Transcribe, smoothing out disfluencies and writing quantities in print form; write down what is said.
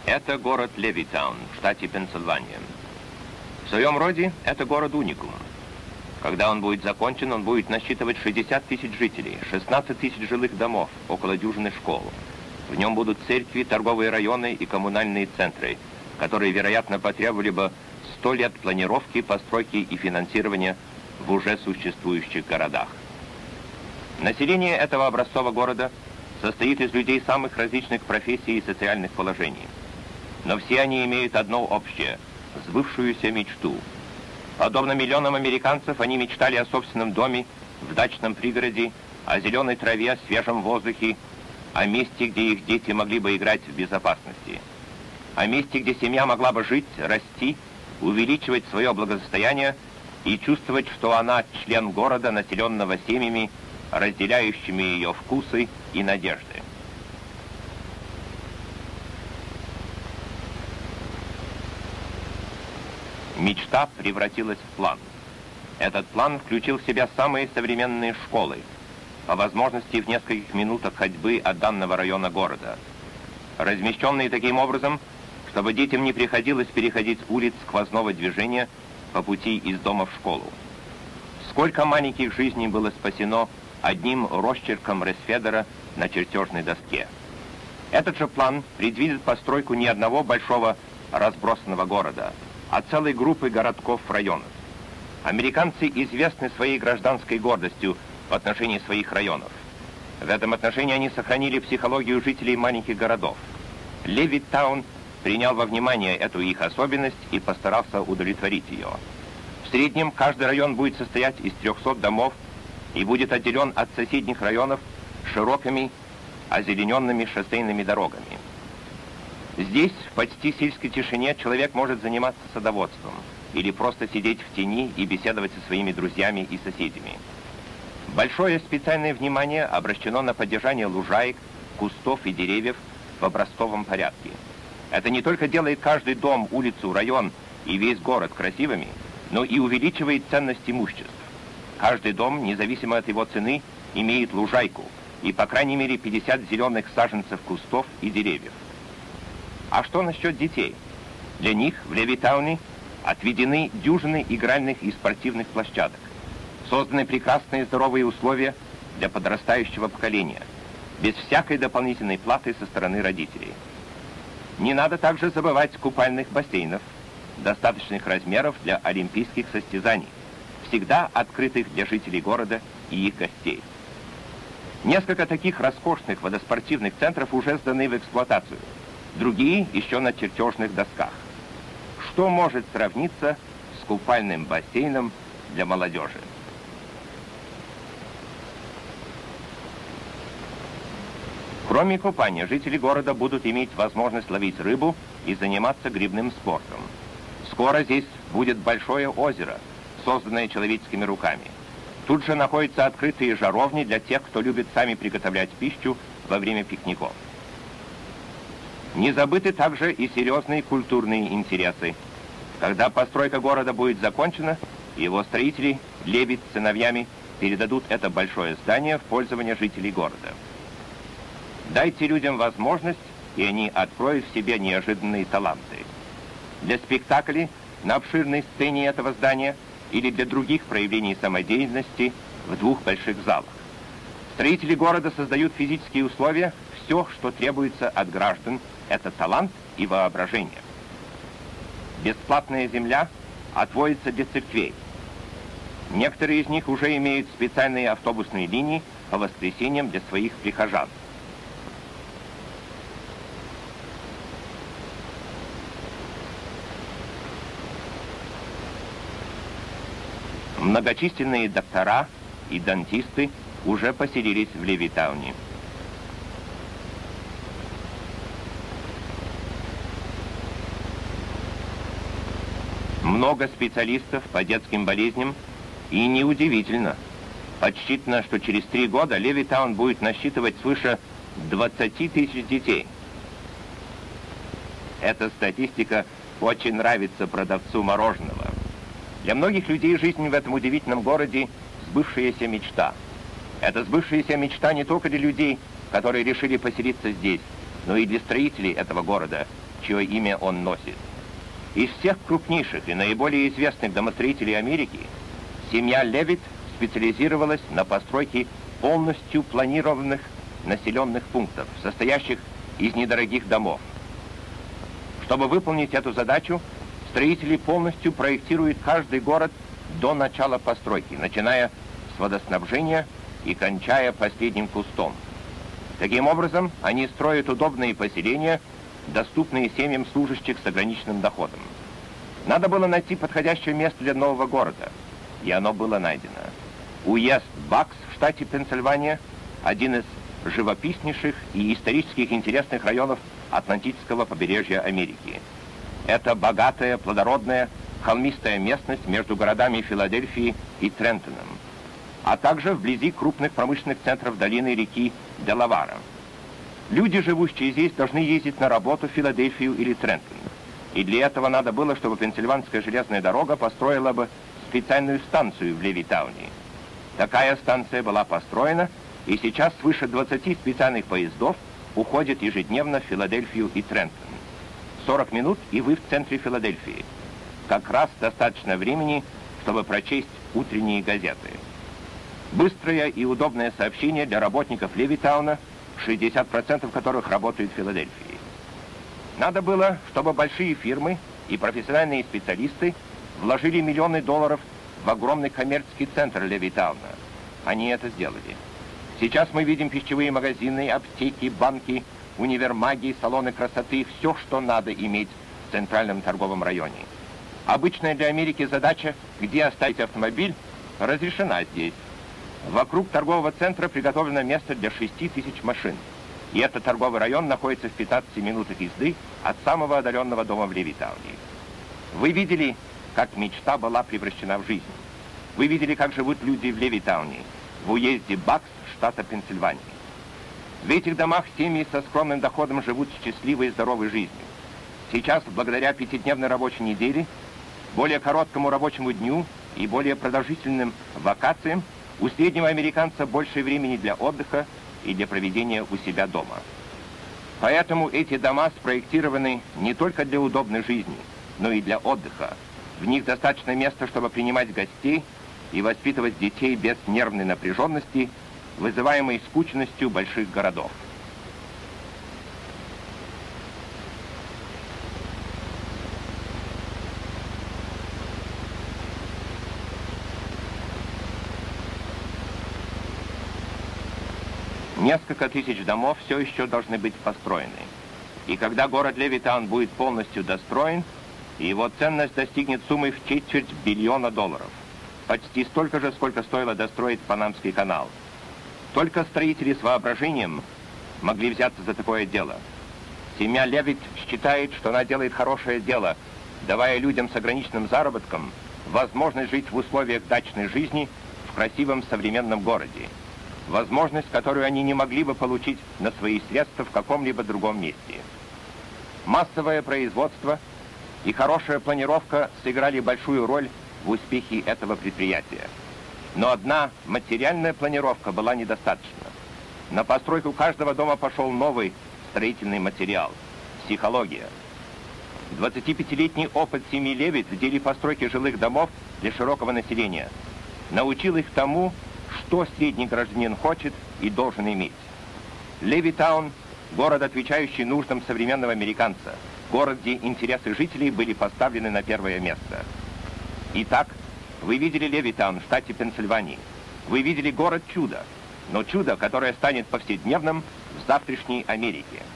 Это город Левитаун в штате Пенсильвания. В своем роде это город-уникум. Когда он будет закончен, он будет насчитывать 60 тысяч жителей, 16 тысяч жилых домов, около дюжины школ. В нем будут церкви, торговые районы и коммунальные центры, которые, вероятно, потребовали бы 100 лет планировки, постройки и финансирования в уже существующих городах. Население этого образцового города состоит из людей самых различных профессий и социальных положений. Но все они имеют одно общее – сбывшуюся мечту. Подобно миллионам американцев, они мечтали о собственном доме в дачном пригороде, о зеленой траве, свежем воздухе, о месте, где их дети могли бы играть в безопасности, о месте, где семья могла бы жить, расти, увеличивать свое благосостояние и чувствовать, что она член города, населенного семьями, разделяющими ее вкусы и надежды. Мечта превратилась в план. Этот план включил в себя самые современные школы, по возможности в нескольких минутах ходьбы от данного района города, размещенные таким образом, чтобы детям не приходилось переходить улиц сквозного движения по пути из дома в школу. Сколько маленьких жизней было спасено одним росчерком Ресфедера на чертежной доске. Этот же план предвидит постройку не одного большого разбросанного города, а целой группы городков-районов. Американцы известны своей гражданской гордостью в отношении своих районов. В этом отношении они сохранили психологию жителей маленьких городов. Левиттаун принял во внимание эту их особенность и постарался удовлетворить ее. В среднем каждый район будет состоять из 300 домов и будет отделен от соседних районов широкими, озелененными шоссейными дорогами. Здесь, в почти сельской тишине, человек может заниматься садоводством или просто сидеть в тени и беседовать со своими друзьями и соседями. Большое специальное внимание обращено на поддержание лужаек, кустов и деревьев в образцовом порядке. Это не только делает каждый дом, улицу, район и весь город красивыми, но и увеличивает ценность имуществ. Каждый дом, независимо от его цены, имеет лужайку и, по крайней мере, 50 зеленых саженцев кустов и деревьев. А что насчет детей? Для них в Левиттауне отведены дюжины игральных и спортивных площадок. Созданы прекрасные здоровые условия для подрастающего поколения, без всякой дополнительной платы со стороны родителей. Не надо также забывать купальных бассейнов, достаточных размеров для олимпийских состязаний, всегда открытых для жителей города и их гостей. Несколько таких роскошных водоспортивных центров уже сданы в эксплуатацию, другие еще на чертежных досках. Что может сравниться с купальным бассейном для молодежи? Кроме купания, жители города будут иметь возможность ловить рыбу и заниматься грибным спортом. Скоро здесь будет большое озеро, созданное человеческими руками. Тут же находятся открытые жаровни для тех, кто любит сами приготовлять пищу во время пикников. Не забыты также и серьезные культурные интересы. Когда постройка города будет закончена, его строители, Левит с сыновьями, передадут это большое здание в пользование жителей города. Дайте людям возможность, и они откроют в себе неожиданные таланты. Для спектаклей на обширной сцене этого здания или для других проявлений самодеятельности в двух больших залах. Строители города создают физические условия, все, что требуется от граждан, это талант и воображение. Бесплатная земля отводится для церквей. Некоторые из них уже имеют специальные автобусные линии по воскресеньям для своих прихожан. Многочисленные доктора и дантисты уже поселились в Левиттауне. Много специалистов по детским болезням, и неудивительно. Подсчитано, что через 3 года Левиттаун будет насчитывать свыше 20 тысяч детей. Эта статистика очень нравится продавцу мороженого. Для многих людей жизнь в этом удивительном городе – сбывшаяся мечта. Это сбывшаяся мечта не только для людей, которые решили поселиться здесь, но и для строителей этого города, чье имя он носит. Из всех крупнейших и наиболее известных домостроителей Америки семья Левит специализировалась на постройке полностью планированных населенных пунктов, состоящих из недорогих домов. Чтобы выполнить эту задачу, строители полностью проектируют каждый город до начала постройки, начиная с водоснабжения и кончая последним кустом. Таким образом, они строят удобные поселения, доступные семьям служащих с ограниченным доходом. Надо было найти подходящее место для нового города, и оно было найдено. Уезд Бакс в штате Пенсильвания – один из живописнейших и исторических интересных районов Атлантического побережья Америки. Это богатая, плодородная, холмистая местность между городами Филадельфии и Трентоном, а также вблизи крупных промышленных центров долины реки Делавара. Люди, живущие здесь, должны ездить на работу в Филадельфию или Трентон. И для этого надо было, чтобы Пенсильванская железная дорога построила бы специальную станцию в Левитауне. Такая станция была построена, и сейчас свыше 20 специальных поездов уходят ежедневно в Филадельфию и Трентон. 40 минут, и вы в центре Филадельфии. Как раз достаточно времени, чтобы прочесть утренние газеты. Быстрое и удобное сообщение для работников Левитауна, 60% которых работают в Филадельфии. Надо было, чтобы большие фирмы и профессиональные специалисты вложили миллионы долларов в огромный коммерческий центр Левитауна. Они это сделали. Сейчас мы видим пищевые магазины, аптеки, банки, универмаги, салоны красоты, все, что надо иметь в центральном торговом районе. Обычная для Америки задача, где оставить автомобиль, разрешена здесь. Вокруг торгового центра приготовлено место для 6000 машин. И этот торговый район находится в 15 минутах езды от самого отдаленного дома в Левитауне. Вы видели, как мечта была превращена в жизнь. Вы видели, как живут люди в Левитауне, в уезде Бакс штата Пенсильвания. В этих домах семьи со скромным доходом живут счастливой и здоровой жизнью. Сейчас, благодаря 5-дневной рабочей неделе, более короткому рабочему дню и более продолжительным вакациям, у среднего американца больше времени для отдыха и для проведения у себя дома. Поэтому эти дома спроектированы не только для удобной жизни, но и для отдыха. В них достаточно места, чтобы принимать гостей и воспитывать детей без нервной напряженности, вызываемой скучностью больших городов. Несколько тысяч домов все еще должны быть построены. И когда город Левитаун будет полностью достроен, его ценность достигнет суммы в $250 миллиона. Почти столько же, сколько стоило достроить Панамский канал. Только строители с воображением могли взяться за такое дело. Семья Левит считает, что она делает хорошее дело, давая людям с ограниченным заработком возможность жить в условиях дачной жизни в красивом современном городе. Возможность, которую они не могли бы получить на свои средства в каком-либо другом месте. Массовое производство и хорошая планировка сыграли большую роль в успехе этого предприятия. Но одна материальная планировка была недостаточна. На постройку каждого дома пошел новый строительный материал – психология. 25-летний опыт семьи Левит в деле постройки жилых домов для широкого населения научил их тому, что средний гражданин хочет и должен иметь. Левитаун – город, отвечающий нуждам современного американца, город, где интересы жителей были поставлены на первое место. Итак, вы видели Левитаун в штате Пенсильвании. Вы видели город чудо, но чудо, которое станет повседневным в завтрашней Америке.